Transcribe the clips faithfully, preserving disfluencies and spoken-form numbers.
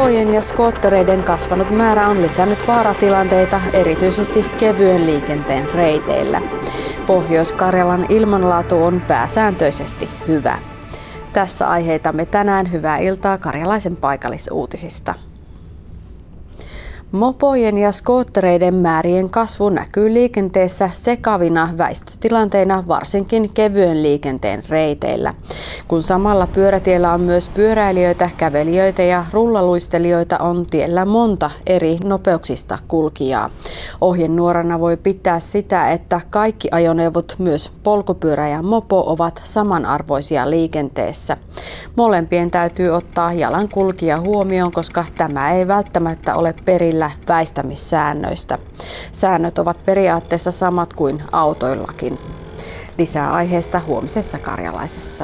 Mopojen ja skoottereiden kasvanut määrä on lisännyt vaaratilanteita erityisesti kevyen liikenteen reiteillä. Pohjois-Karjalan ilmanlaatu on pääsääntöisesti hyvä. Tässä aiheitamme tänään. Hyvää iltaa karjalaisen paikallisuutisista. Mopojen ja skoottereiden määrien kasvu näkyy liikenteessä sekavina väistötilanteina varsinkin kevyen liikenteen reiteillä. Kun samalla pyörätiellä on myös pyöräilijöitä, kävelijöitä ja rullaluistelijoita, on tiellä monta eri nopeuksista kulkijaa. Ohjenuorana voi pitää sitä, että kaikki ajoneuvot, myös polkupyörä ja mopo, ovat samanarvoisia liikenteessä. Molempien täytyy ottaa jalankulkija huomioon, koska tämä ei välttämättä ole perillä väistämissäännöistä. Säännöt ovat periaatteessa samat kuin autoillakin. Lisää aiheesta huomisessa Karjalaisessa.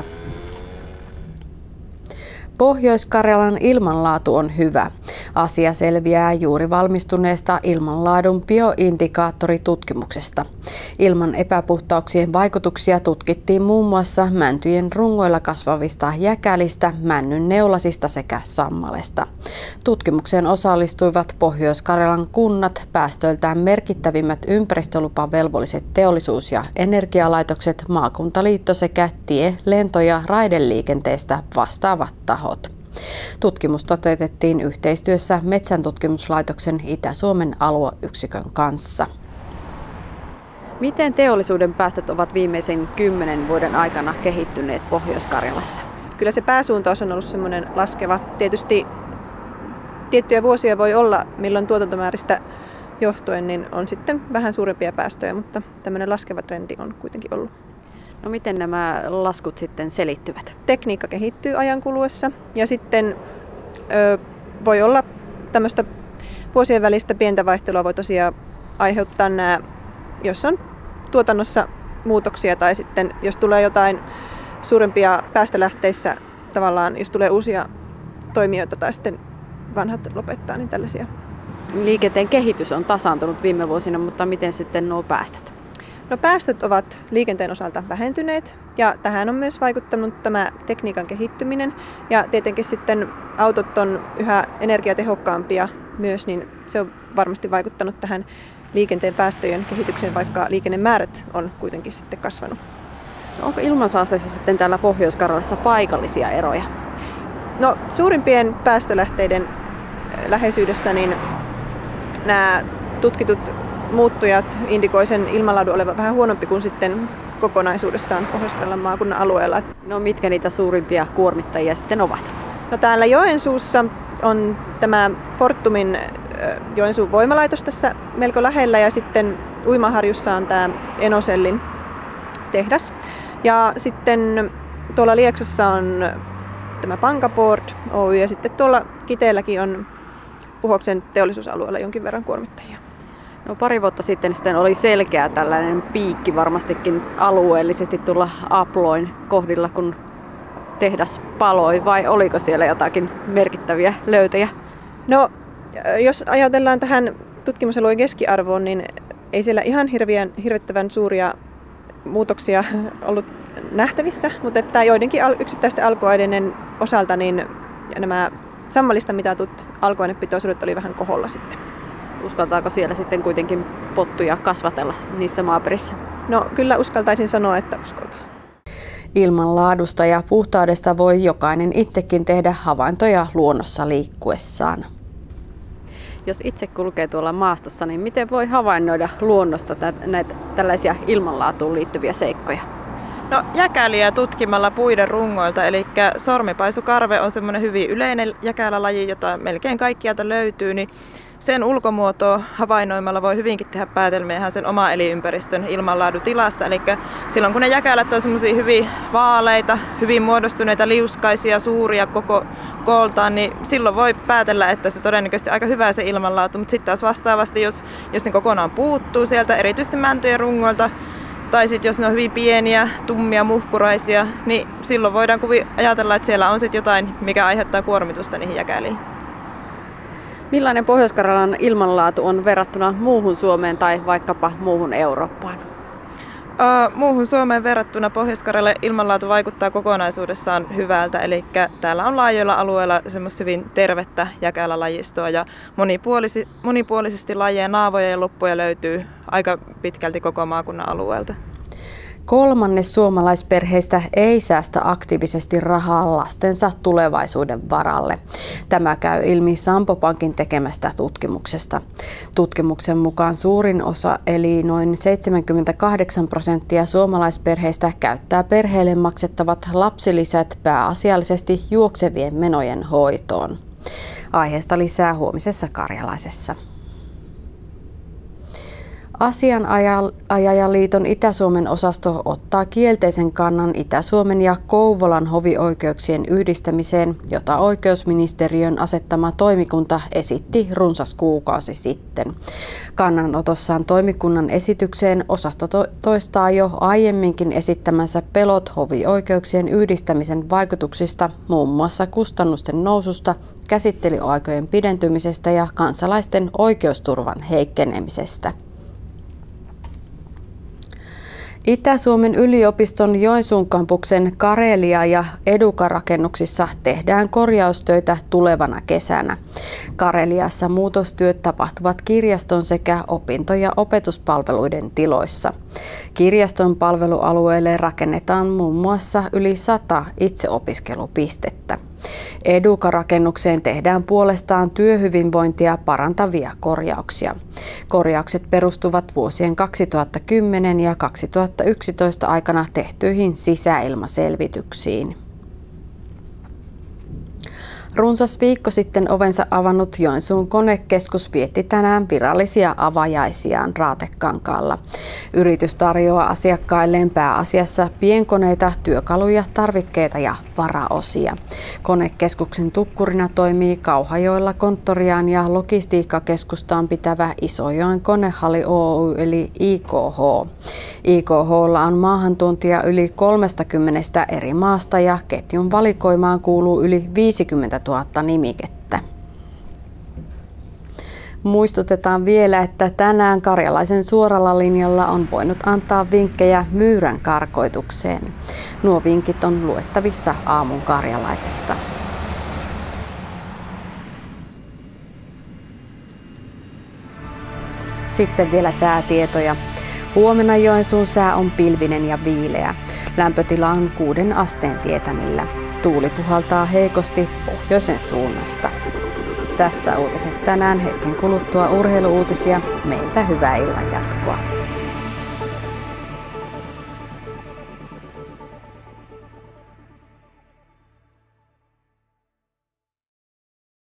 Pohjois-Karjalan ilmanlaatu on hyvä. Asia selviää juuri valmistuneesta ilmanlaadun bioindikaattoritutkimuksesta. Ilman epäpuhtauksien vaikutuksia tutkittiin muun muassa mäntyjen rungoilla kasvavista jäkälistä, männyn neulasista sekä sammalesta. Tutkimukseen osallistuivat Pohjois-Karjalan kunnat, päästöiltään merkittävimmät ympäristölupavelvolliset teollisuus- ja energialaitokset, maakuntaliitto sekä tie-, lento- ja raideliikenteestä vastaavat tahot. Tutkimus toteutettiin yhteistyössä Metsäntutkimuslaitoksen Itä-Suomen alueyksikön kanssa. Miten teollisuuden päästöt ovat viimeisen kymmenen vuoden aikana kehittyneet Pohjois-Karjalassa? Kyllä se pääsuuntaus on ollut semmoinen laskeva. Tietysti tiettyjä vuosia voi olla, milloin tuotantomääristä johtuen niin on sitten vähän suurempia päästöjä, mutta tämmöinen laskeva trendi on kuitenkin ollut. No miten nämä laskut sitten selittyvät? Tekniikka kehittyy ajan kuluessa ja sitten ö, voi olla tämmöistä vuosien välistä pientä vaihtelua voi tosiaan aiheuttaa nämä, jos on tuotannossa muutoksia tai sitten jos tulee jotain suurempia päästölähteissä tavallaan, jos tulee uusia toimijoita tai sitten vanhat lopettaa, niin tällaisia. Liikenteen kehitys on tasaantunut viime vuosina, mutta miten sitten nuo päästöt? No päästöt ovat liikenteen osalta vähentyneet ja tähän on myös vaikuttanut tämä tekniikan kehittyminen ja tietenkin sitten autot on yhä energiatehokkaampia myös, niin se on varmasti vaikuttanut tähän liikenteen päästöjen kehitykseen, vaikka liikennemäärät on kuitenkin sitten kasvanut. Onko ilmansaasteissa sitten täällä Pohjois-Karjalassa paikallisia eroja? No suurimpien päästölähteiden läheisyydessä niin nämä tutkitut muuttujat indikoi sen ilmanlaadun olevan vähän huonompi kuin sitten kokonaisuudessaan Pohjois-Karjalan maakunnan alueella. No mitkä niitä suurimpia kuormittajia sitten ovat? No täällä Joensuussa on tämä Fortumin Joensuun voimalaitos tässä melko lähellä ja sitten Uimaharjussa on tämä Enocellin tehdas. Ja sitten tuolla Lieksassa on tämä Pankaport Oy ja sitten tuolla Kiteelläkin on Puhoksen teollisuusalueella jonkin verran kuormittajia. No pari vuotta sitten, sitten oli selkeä tällainen piikki varmastikin alueellisesti tuolla Abloin kohdilla, kun tehdas paloi, vai oliko siellä jotakin merkittäviä löytöjä? No jos ajatellaan tähän tutkimusalueen keskiarvoon, niin ei siellä ihan hirveän, hirvittävän suuria muutoksia ollut nähtävissä, mutta että joidenkin yksittäisten alkuaineiden osalta niin nämä sammalista mitatut alkuainepitoisuudet oli vähän koholla sitten. Uskaltaako siellä sitten kuitenkin pottuja kasvatella niissä maaperissä? No kyllä uskaltaisin sanoa, että uskaltaa. Ilmanlaadusta ja puhtaudesta voi jokainen itsekin tehdä havaintoja luonnossa liikkuessaan. Jos itse kulkee tuolla maastossa, niin miten voi havainnoida luonnosta näitä tällaisia ilmanlaatuun liittyviä seikkoja? No jäkäliä tutkimalla puiden rungoilta, eli sormipaisukarve on semmoinen hyvin yleinen jäkälälaji, jota melkein kaikkialta löytyy, niin sen ulkomuotoa havainnoimalla voi hyvinkin tehdä päätelmiä ihan sen oma elinympäristön ilmanlaadutilasta. Eli silloin kun ne jäkälät on semmoisia hyvin vaaleita, hyvin muodostuneita, liuskaisia, suuria koko kooltaan, niin silloin voi päätellä, että se todennäköisesti aika hyvä se ilmanlaatu. Mutta sitten taas vastaavasti, jos, jos ne kokonaan puuttuu sieltä, erityisesti mäntyjen rungoilta, tai sitten jos ne on hyvin pieniä, tummia, muhkuraisia, niin silloin voidaan ajatella, että siellä on sitten jotain, mikä aiheuttaa kuormitusta niihin jäkäliin. Millainen Pohjois-Karjalan ilmanlaatu on verrattuna muuhun Suomeen tai vaikkapa muuhun Eurooppaan? Muuhun Suomeen verrattuna Pohjois-Karjalan ilmanlaatu vaikuttaa kokonaisuudessaan hyvältä, eli täällä on laajoilla alueilla semmoista hyvin tervettä jäkälälajistoa ja monipuolisi, monipuolisesti lajeja, naavoja ja luppuja löytyy aika pitkälti koko maakunnan alueelta. Kolmannes suomalaisperheistä ei säästä aktiivisesti rahaa lastensa tulevaisuuden varalle. Tämä käy ilmi Sampo Pankin tekemästä tutkimuksesta. Tutkimuksen mukaan suurin osa, eli noin seitsemänkymmentäkahdeksan prosenttia suomalaisperheistä käyttää perheelle maksettavat lapsilisät pääasiallisesti juoksevien menojen hoitoon. Aiheesta lisää huomisessa Karjalaisessa. Asianajajaliiton Itä-Suomen osasto ottaa kielteisen kannan Itä-Suomen ja Kouvolan hovioikeuksien yhdistämiseen, jota oikeusministeriön asettama toimikunta esitti runsas kuukausi sitten. Kannanotossaan toimikunnan esitykseen osasto toistaa jo aiemminkin esittämänsä pelot hovioikeuksien yhdistämisen vaikutuksista, muun muassa kustannusten noususta, käsittelyaikojen pidentymisestä ja kansalaisten oikeusturvan heikkenemisestä. Itä-Suomen yliopiston Joensuun kampuksen Karelia- ja Educa-rakennuksissa tehdään korjaustöitä tulevana kesänä. Kareliassa muutostyöt tapahtuvat kirjaston sekä opinto- ja opetuspalveluiden tiloissa. Kirjaston palvelualueelle rakennetaan muun muassa yli sata itseopiskelupistettä. Educa-rakennukseen tehdään puolestaan työhyvinvointia parantavia korjauksia. Korjaukset perustuvat vuosien kaksituhattakymmenen ja kaksituhattayksitoista aikana tehtyihin sisäilmaselvityksiin. Runsas viikko sitten ovensa avannut Joensuun konekeskus vietti tänään virallisia avajaisiaan Raatekankaalla. Yritys tarjoaa asiakkailleen pääasiassa pienkoneita, työkaluja, tarvikkeita ja varaosia. Konekeskuksen tukkurina toimii Kauhajoella konttoriaan ja logistiikkakeskustaan pitävä Isojoen konehalli Oy eli I K H. I K H:lla on maahantuontia yli kolmekymmentä eri maasta ja ketjun valikoimaan kuuluu yli viisikymmentätuhatta nimikettä. Muistutetaan vielä, että tänään Karjalaisen suoralla linjalla on voinut antaa vinkkejä myyrän karkoitukseen. Nuo vinkit on luettavissa aamun Karjalaisesta. Sitten vielä säätietoja. Huomenna Joensuun sää on pilvinen ja viileä. Lämpötila on kuuden asteen tietämillä. Tuuli puhaltaa heikosti pohjoisen suunnasta. Tässä uutiset tänään, hetken kuluttua urheiluuutisia. Meiltä hyvää illan jatkoa.